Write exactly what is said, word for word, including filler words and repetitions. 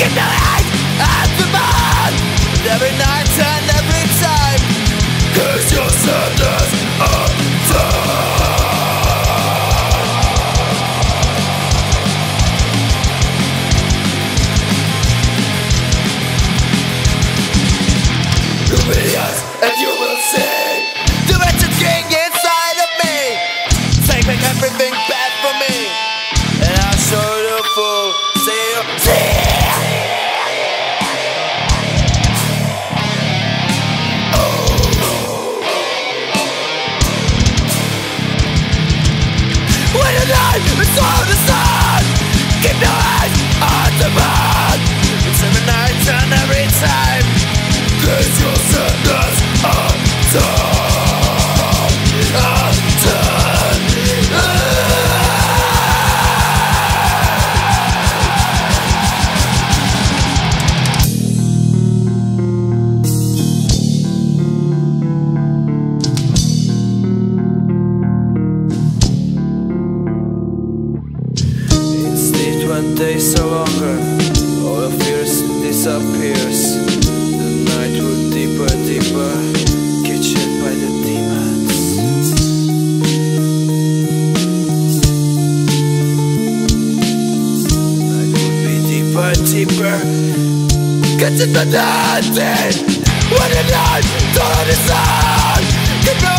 Get the light at the man every night and every time, 'cause your sadness undone. And you will see the wretched king inside of me, taking everything bad from me, and I'll show the fool. See you, see. When the night is all the sun, keep your eyes on the man. It's every night and every time, 'cause your sadness undone, undone. Instead, when days are longer, all the fears disappears. The night will deeper, deeper, cathched by the demons. Night will be deeper, deeper, cathched by the demons. When the night, don't the sun, keep your